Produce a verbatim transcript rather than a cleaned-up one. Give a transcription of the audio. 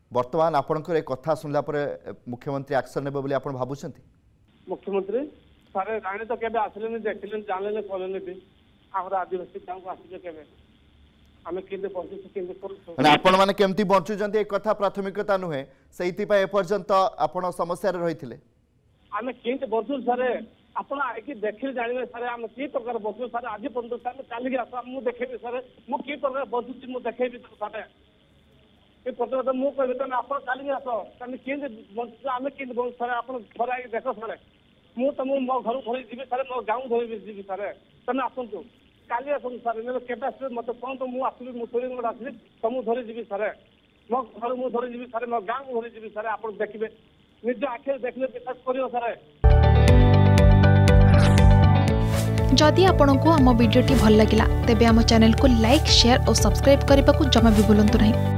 वर्तमान आपनकर ए कथा सुनला पर मुख्यमंत्री एक्शन नेबे बोली आपण भाबुछंती मुख्यमंत्री सारे राणी तो केबे आसले देखले जानले कहले भी हमर आदिवासी गांव को आसिले केबे आमे केंद्र पहुंचे केंद्र पर माने आपण माने केमती बंचुचंती ए कथा प्राथमिकता नुहे सेहिति पय ए पर्यंत आपण समस्या रे रहिथिले आमे केंद्र बंचु सारे आपण आके देखिल जानिबे सारे हम की प्रकार बंचु सारे आज पर्यंत सारे काली आसा मु देखेबे सारे मु की प्रकार बंचु मु देखेबे सारे ए प्रकार मु कहबे त आपण काली आसो तने केंद्र बंचु आमे केंद्र बंचु सारे आपण घर आके देखो सारे मु त मु मो घर धरि जिबे सारे मो गांव धरि जिबे सारे तने आसंतु काली आसन सारे ने कैपेसिटी मत कोन तो मु आसली मु थोड़ी मोड आसली त मु धरि जिबे सारे मो घर मु धरि जिबे सारे मो गांव धरि जिबे सारे आपण देखिबे निज आखे देखले विश्वास करियो सारे जदि आपंक आम भिडी भल लगा तेब आम चैनल को लाइक शेयर और सब्सक्राइब करने को जमा भी भूलु नहीं।